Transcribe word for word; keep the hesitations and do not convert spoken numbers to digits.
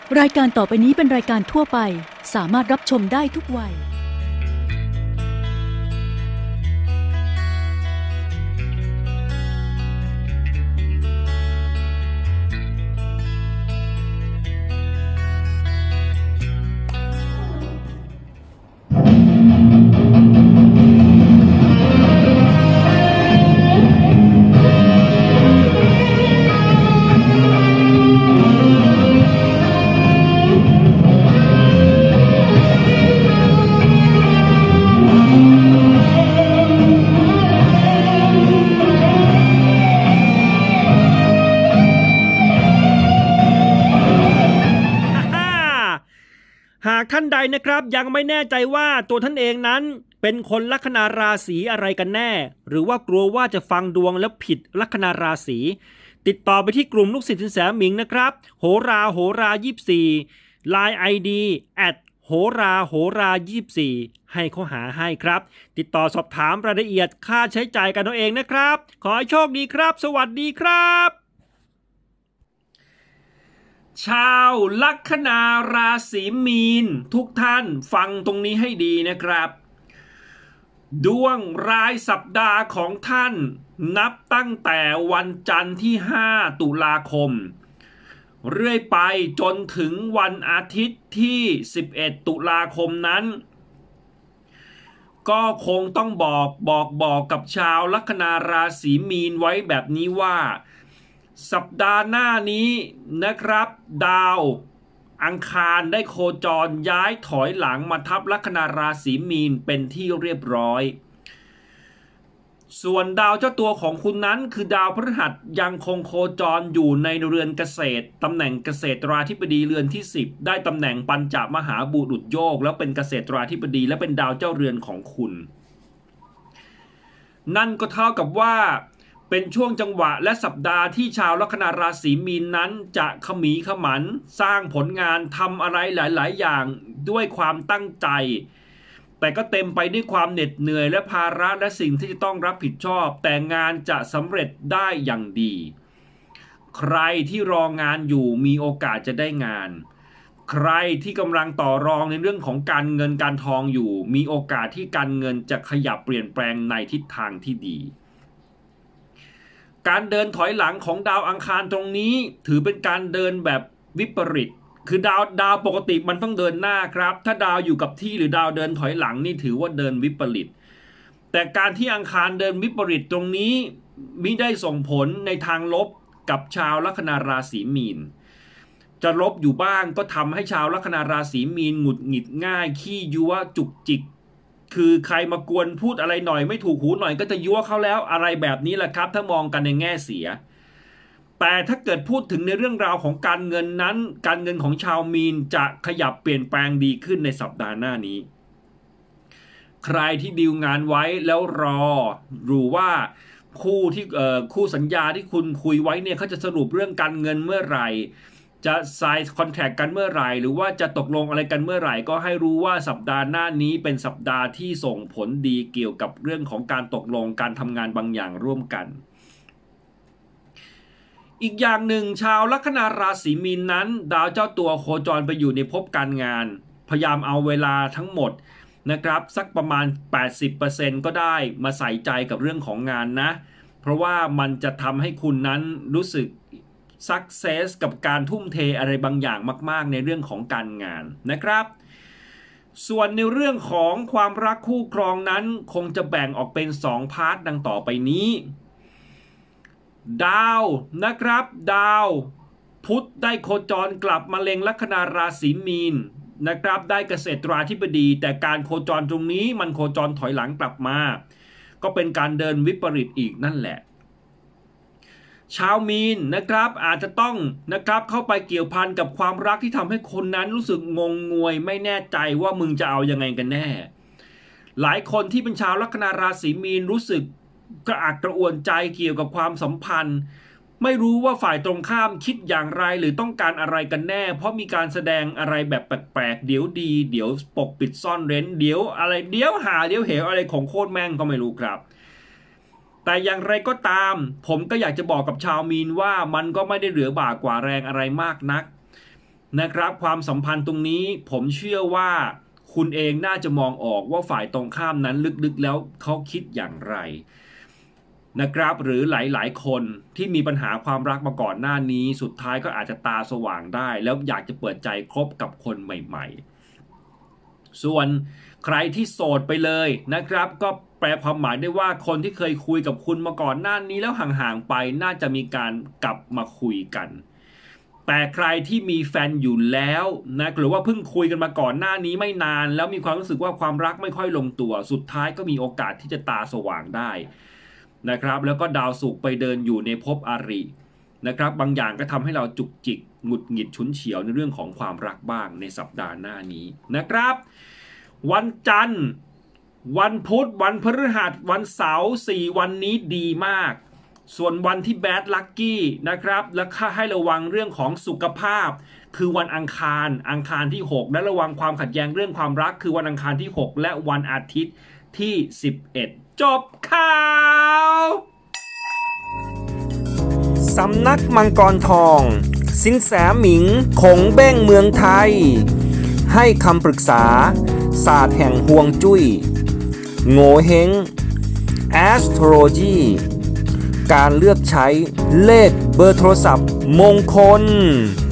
รายการต่อไปนี้เป็นรายการทั่วไปสามารถรับชมได้ทุกวัยหากท่านใดนะครับยังไม่แน่ใจว่าตัวท่านเองนั้นเป็นคนลัคนาราศีอะไรกันแน่หรือว่ากลัวว่าจะฟังดวงแล้วผิดลัคนาราศีติดต่อไปที่กลุ่มลูกศิษย์สินแสหมิงนะครับโหราโหรายี่สิบสี่ ไลน์ ไอ ดี แอท โหราโหรายี่สิบสี่ให้เขาหาให้ครับติดต่อสอบถามรายละเอียดค่าใช้จ่ายกันเอาเองนะครับขอให้โชคดีครับสวัสดีครับชาวลัคนาราศีมีนทุกท่านฟังตรงนี้ให้ดีนะครับดวงรายสัปดาห์ของท่านนับตั้งแต่วันจันทร์ที่ห้าตุลาคมเรื่อยไปจนถึงวันอาทิตย์ที่สิบเอ็ดตุลาคมนั้นก็คงต้องบอกบอกบอกกับชาวลัคนาราศีมีนไว้แบบนี้ว่าสัปดาห์หน้านี้นะครับดาวอังคารได้โคจรย้ายถอยหลังมาทับลัคนาราศีมีนเป็นที่เรียบร้อยส่วนดาวเจ้าตัวของคุณนั้นคือดาวพฤหัสยังคงโคจรอยู่ในเรือนเกษตรตำแหน่งเกษตราธิบดีเรือนที่สิบได้ตำแหน่งปัญจมหาบุรุษโยกแล้วเป็นเกษตราธิบดีและเป็นดาวเจ้าเรือนของคุณนั่นก็เท่ากับว่าเป็นช่วงจังหวะและสัปดาห์ที่ชาวลัคนาราศีมีนนั้นจะขมีขมันสร้างผลงานทำอะไรหลายๆอย่างด้วยความตั้งใจแต่ก็เต็มไปด้วยความเหน็ดเหนื่อยและภาระและสิ่งที่จะต้องรับผิดชอบแต่งานจะสำเร็จได้อย่างดีใครที่รองานอยู่มีโอกาสจะได้งานใครที่กำลังต่อรองในเรื่องของการเงินการทองอยู่มีโอกาสที่การเงินจะขยับเปลี่ยนแปลงในทิศทางที่ดีการเดินถอยหลังของดาวอังคารตรงนี้ถือเป็นการเดินแบบวิปริตคือดาวดาวปกติมันต้องเดินหน้าครับถ้าดาวอยู่กับที่หรือดาวเดินถอยหลังนี่ถือว่าเดินวิปริตแต่การที่อังคารเดินวิปริตตรงนี้มิได้ส่งผลในทางลบกับชาวลัคนาราศีมีนจะลบอยู่บ้างก็ทำให้ชาวลัคนาราศีมีนหงุดหงิดง่ายขี้ยั่วจุกจิกคือใครมากวนพูดอะไรหน่อยไม่ถูกหูหน่อยก็จะยั่วเขาแล้วอะไรแบบนี้แหละครับถ้ามองกันในแง่เสียแต่ถ้าเกิดพูดถึงในเรื่องราวของการเงินนั้นการเงินของชาวมีนจะขยับเปลี่ยนแปลงดีขึ้นในสัปดาห์หน้านี้ใครที่ดีลงานไว้แล้วรอหรือว่าคู่ที่เอ่อคู่สัญญาที่คุณคุยไว้เนี่ยเขาจะสรุปเรื่องการเงินเมื่อไหร่จะไซน์คอนแทคกันเมื่อไหร่หรือว่าจะตกลงอะไรกันเมื่อไหร่ก็ให้รู้ว่าสัปดาห์หน้านี้เป็นสัปดาห์ที่ส่งผลดีเกี่ยวกับเรื่องของการตกลงการทำงานบางอย่างร่วมกันอีกอย่างหนึ่งชาวลัคนาราศีมีนนั้นดาวเจ้าตัวโคจรไปอยู่ในภพการงานพยายามเอาเวลาทั้งหมดนะครับสักประมาณ แปดสิบเปอร์เซ็นต์ ก็ได้มาใส่ใจกับเรื่องของงานนะเพราะว่ามันจะทำให้คุณนั้นรู้สึกsuccess กับการทุ่มเทอะไรบางอย่างมากๆในเรื่องของการงานนะครับส่วนในเรื่องของความรักคู่ครองนั้นคงจะแบ่งออกเป็นสองพาร์ทดังต่อไปนี้ดาวนะครับดาวพุธได้โคจรกลับมาเล็งลัคนาราศีมีนนะครับได้เกษตราธิบดีแต่การโคจรตรงนี้มันโคจรถอยหลังกลับมาก็เป็นการเดินวิปริตอีกนั่นแหละชาวมีนนะครับอาจจะต้องนะครับเข้าไปเกี่ยวพันกับความรักที่ทำให้คนนั้นรู้สึกงงงวยไม่แน่ใจว่ามึงจะเอายังไงกันแน่หลายคนที่เป็นชาวลัคนาราศีมีนรู้สึกกระอักกระอ่วนใจเกี่ยวกับความสัมพันธ์ไม่รู้ว่าฝ่ายตรงข้ามคิดอย่างไรหรือต้องการอะไรกันแน่เพราะมีการแสดงอะไรแบบแปลกๆเดี๋ยวดีเดี๋ยวปกปิดซ่อนเร้นเดี๋ยวอะไรเดี๋ยวหาเดี๋ยวเหวอะไรของโคตรแม่งก็ไม่รู้ครับแต่อย่างไรก็ตามผมก็อยากจะบอกกับชาวมีนว่ามันก็ไม่ได้เหลือบ่ากว่าแรงอะไรมากนักนะครับความสัมพันธ์ตรงนี้ผมเชื่อว่าคุณเองน่าจะมองออกว่าฝ่ายตรงข้ามนั้นลึกๆแล้วเขาคิดอย่างไรนะครับหรือหลายๆคนที่มีปัญหาความรักมาก่อนหน้านี้สุดท้ายก็อาจจะตาสว่างได้แล้วอยากจะเปิดใจคบกับคนใหม่ๆส่วนใครที่โสดไปเลยนะครับก็แปลความหมายได้ว่าคนที่เคยคุยกับคุณมาก่อนหน้านี้แล้วห่างๆไปน่าจะมีการกลับมาคุยกันแต่ใครที่มีแฟนอยู่แล้วนะหรือว่าเพิ่งคุยกันมาก่อนหน้านี้ไม่นานแล้วมีความรู้สึกว่าความรักไม่ค่อยลงตัวสุดท้ายก็มีโอกาสที่จะตาสว่างได้นะครับแล้วก็ดาวศุกร์ไปเดินอยู่ในภพอรินะครับบางอย่างก็ทำให้เราจุกจิกหงุดหงิดฉุนเฉียวในเรื่องของความรักบ้างในสัปดาห์หน้านี้นะครับวันจันทร์วันพุธวันพฤหัสวันเสาร์สี่วันนี้ดีมากส่วนวันที่แบดลัคกี้นะครับและค่าให้ระวังเรื่องของสุขภาพคือวันอังคารอังคารที่หกและระวังความขัดแย้งเรื่องความรักคือวันอังคารที่หกและวันอาทิตย์ที่สิบเอ็ดจบข่าวสำนักมังกรทองสินแสหมิงคงเบ้งเมืองไทยให้คำปรึกษาศาสตร์แห่งฮวงจุ้ยโง่เฮง Astrology การเลือกใช้เลขเบอร์โทรศัพท์มงคล